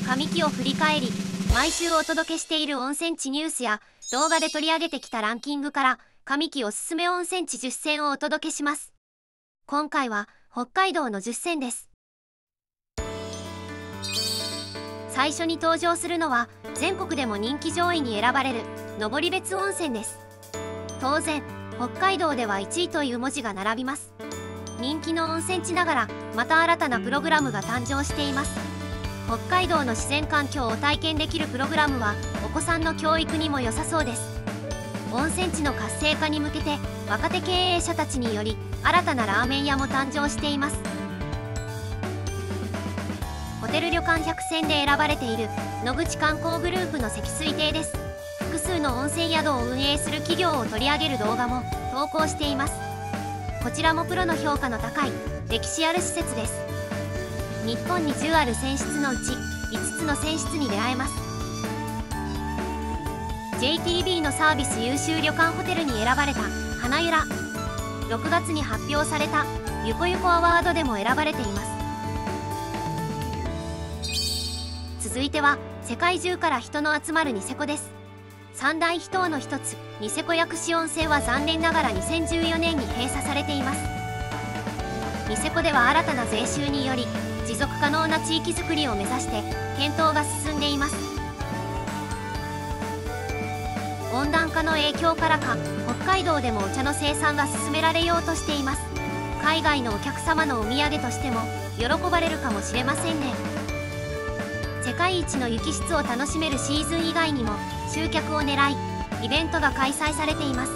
上期を振り返り、毎週お届けしている温泉地ニュースや動画で取り上げてきたランキングから上期おすすめ温泉地10選をお届けします。今回は北海道の10選です。最初に登場するのは全国でも人気上位に選ばれる登別温泉です。当然北海道では1位という文字が並びます。人気の温泉地ながらまた新たなプログラムが誕生しています。北海道の自然環境を体験できるプログラムはお子さんの教育にも良さそうです。温泉地の活性化に向けて若手経営者たちにより新たなラーメン屋も誕生しています。ホテル旅館100選で選ばれている野口観光グループの積水亭です。複数の温泉宿を運営する企業を取り上げる動画も投稿しています。こちらもプロの評価の高い歴史ある施設です。日本に10ある泉質のうち5つの泉質に出会えます。 JTB のサービス優秀旅館ホテルに選ばれた花由良、6月に発表されたゆこゆこアワードでも選ばれています。続いては世界中から人の集まるニセコです。三大秘湯の一つニセコ薬師温泉は残念ながら2014年に閉鎖されています。ニセコでは新たな税収により持続可能な地域づくりを目指して検討が進んでいます。温暖化の影響からか北海道でもお茶の生産が進められようとしています。海外のお客様のお土産としても喜ばれるかもしれませんね。世界一の雪質を楽しめるシーズン以外にも集客を狙いイベントが開催されています。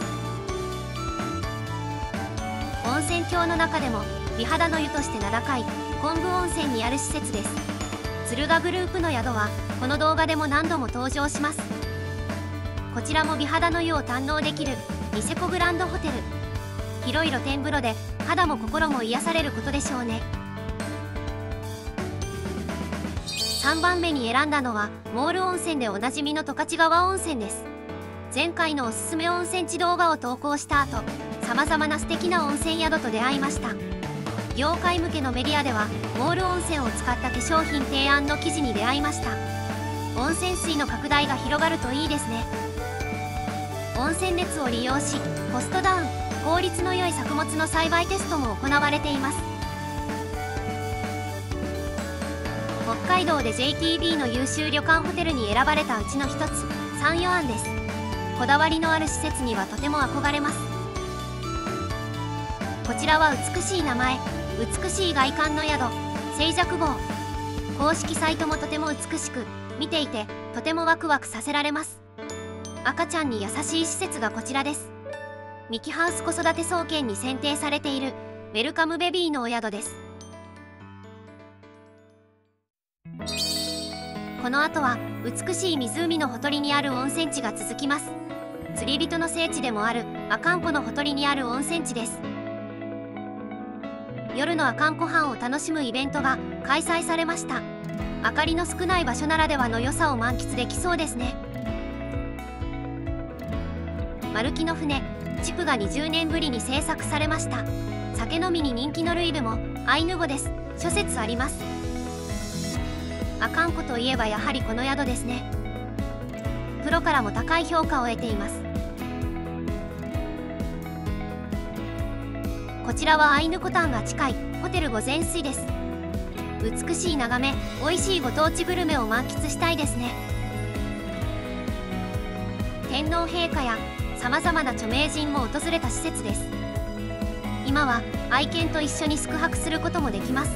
温泉郷の中でも美肌の湯として名高い昆布温泉にある施設です。敦賀グループの宿はこの動画でも何度も登場します。こちらも美肌の湯を堪能できるニセコグランドホテル。広い露天風呂で肌も心も癒されることでしょうね。3番目に選んだのはモール温泉でおなじみの十勝川温泉です。前回のおすすめ温泉地動画を投稿した後、さまざまな素敵な温泉宿と出会いました。業界向けのメディアではモール温泉を使った化粧品提案の記事に出会いました。温泉水の拡大が広がるといいですね。温泉熱を利用しコストダウン、効率の良い作物の栽培テストも行われています。北海道で JTB の優秀旅館ホテルに選ばれたうちの一つ三余庵です。こだわりのある施設にはとても憧れます。こちらは美しい名前、美しい外観の宿静寂坊。公式サイトもとても美しく見ていてとてもワクワクさせられます。赤ちゃんに優しい施設がこちらです。ミキハウス子育て総研に選定されているウェルカムベビーのお宿です。この後は美しい湖のほとりにある温泉地が続きます。釣り人の聖地でもある阿寒湖のほとりにある温泉地です。夜の阿寒湖畔を楽しむイベントが開催されました。明かりの少ない場所ならではの良さを満喫できそうですね。丸木の船チプが20年ぶりに制作されました。酒飲みに人気のルイブもアイヌ語です。諸説あります。阿寒湖といえばやはりこの宿ですね。プロからも高い評価を得ています。こちらはアイヌコタンが近いホテル御前水です。美しい眺め、美味しいご当地グルメを満喫したいですね。天皇陛下やさまざまな著名人も訪れた施設です。今は愛犬と一緒に宿泊することもできます。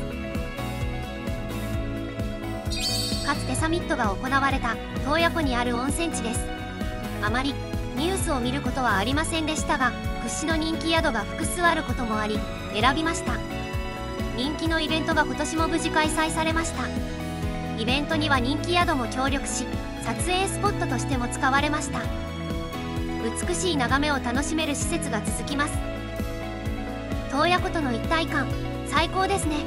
かつてサミットが行われた洞爺湖にある温泉地です。あまりニュースを見ることはありませんでしたが、屈指の人気宿が複数あることもあり選びました。人気のイベントが今年も無事開催されました。イベントには人気宿も協力し撮影スポットとしても使われました。美しい眺めを楽しめる施設が続きます。洞爺湖との一体感最高ですね。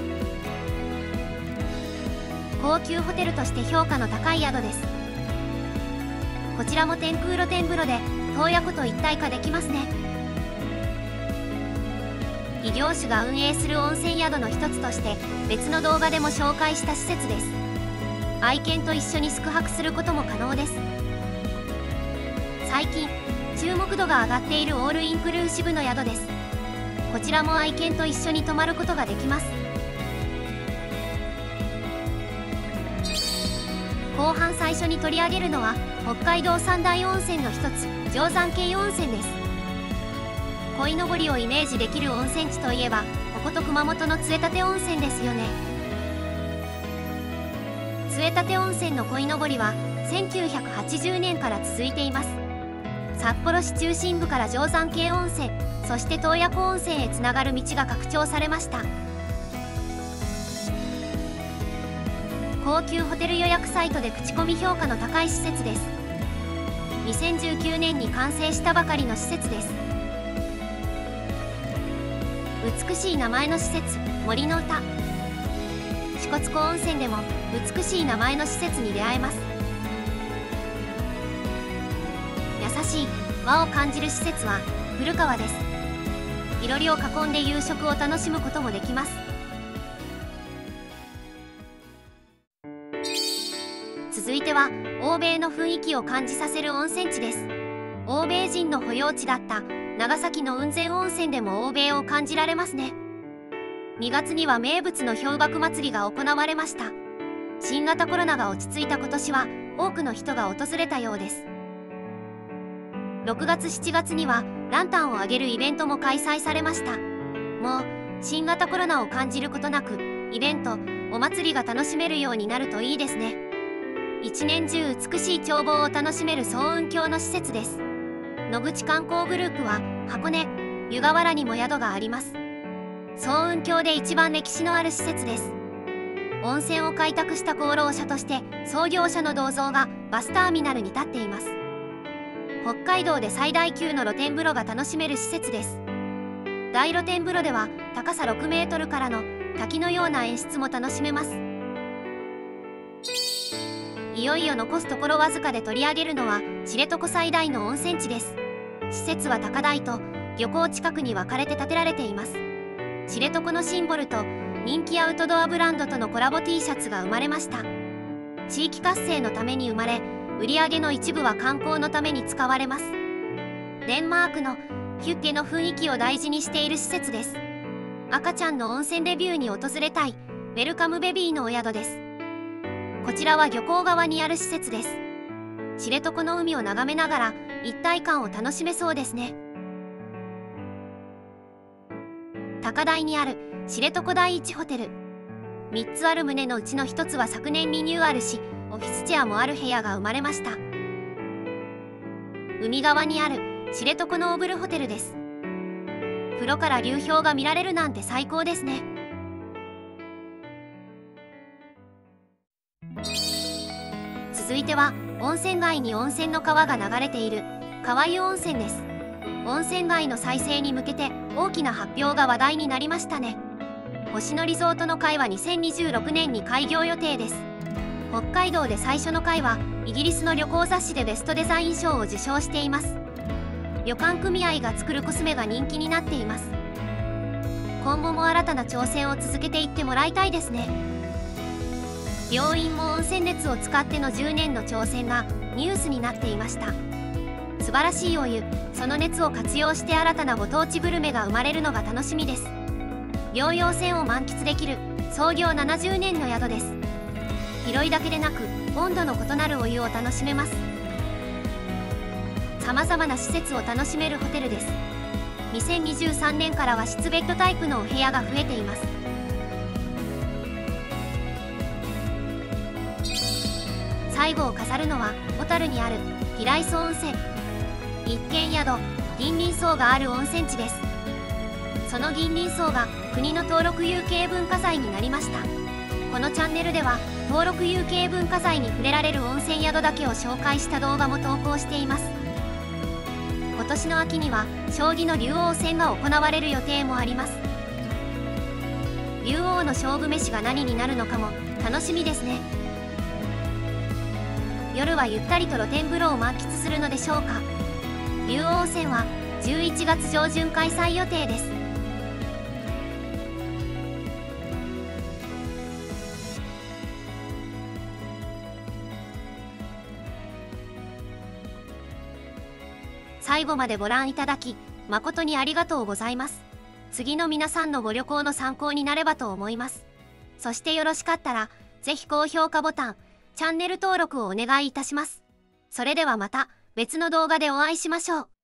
高級ホテルとして評価の高い宿です。こちらも天空露天風呂で洞爺湖と一体化できますね。異業種が運営する温泉宿の一つとして別の動画でも紹介した施設です。 愛犬と一緒に宿泊することも可能です。最近注目度が上がっているオールインクルーシブの宿です。こちらも愛犬と一緒に泊まることができます。後半最初に取り上げるのは北海道三大温泉の一つ定山渓温泉です。鯉のぼりをイメージできる温泉地といえばここと熊本の杖立温泉ですよね。杖立温泉の鯉のぼりは1980年から続いています。札幌市中心部から定山渓温泉、そして洞爺湖温泉へつながる道が拡張されました。高級ホテル予約サイトで口コミ評価の高い施設です。2019年に完成したばかりの施設です。美しい名前の施設、森の歌。支笏湖温泉でも美しい名前の施設に出会えます。優しい和を感じる施設は古川です。いろりを囲んで夕食を楽しむこともできます。続いては欧米の雰囲気を感じさせる温泉地です。欧米人の保養地だった長崎の雲仙温泉でも欧米を感じられますね。2月には名物の氷瀑祭りが行われました。新型コロナが落ち着いた今年は多くの人が訪れたようです。6月7月にはランタンをあげるイベントも開催されました。もう新型コロナを感じることなくイベント、お祭りが楽しめるようになるといいですね。一年中美しい眺望を楽しめる層雲峡の施設です。野口観光グループは箱根、湯河原にも宿があります。層雲峡で一番歴史のある施設です。温泉を開拓した功労者として創業者の銅像がバスターミナルに立っています。北海道で最大級の露天風呂が楽しめる施設です。大露天風呂では高さ6メートルからの滝のような演出も楽しめます。いよいよ残すところわずかで取り上げるのは知床最大の温泉地です。施設は高台と漁港近くに分かれて建てられています。知床のシンボルと人気アウトドアブランドとのコラボ T シャツが生まれました。地域活性のために生まれ、売上の一部は観光のために使われます。デンマークのヒュッゲの雰囲気を大事にしている施設です。赤ちゃんの温泉デビューに訪れたいウェルカムベビーのお宿です。こちらは漁港側にある施設です。知床の海を眺めながら一体感を楽しめそうですね。高台にある知床第一ホテル。3つある棟のうちの1つは昨年リニューアルし、オフィスチェアもある部屋が生まれました。海側にある知床のオブルホテルです。風呂から流氷が見られるなんて最高ですね。続いては温泉街に温泉の川が流れている川湯温泉です。温泉街の再生に向けて大きな発表が話題になりましたね。星野リゾートの会は2026年に開業予定です。北海道で最初の会はイギリスの旅行雑誌でベストデザイン賞を受賞しています。旅館組合が作るコスメが人気になっています。今後も新たな挑戦を続けていってもらいたいですね。病院も温泉熱を使っての10年の挑戦がニュースになっていました。素晴らしいお湯、その熱を活用して新たなご当地グルメが生まれるのが楽しみです。療養泉を満喫できる創業70年の宿です。広いだけでなく温度の異なるお湯を楽しめます。さまざまな施設を楽しめるホテルです。2023年からは室ベッドタイプのお部屋が増えています。最後を飾るのは小樽にある平磯温泉。一軒宿銀鱗荘がある温泉地です。その銀鱗荘が国の登録有形文化財になりました。このチャンネルでは登録有形文化財に触れられる温泉宿だけを紹介した動画も投稿しています。今年の秋には将棋の竜王戦が行われる予定もあります。竜王の勝負飯が何になるのかも楽しみですね。夜はゆったりと露天風呂を満喫するのでしょうか。竜王戦は11月上旬開催予定です。 最後までご覧いただき、誠にありがとうございます。次の皆さんのご旅行の参考になればと思います。そしてよろしかったら、ぜひ高評価ボタン、チャンネル登録をお願いいたします。それではまた別の動画でお会いしましょう。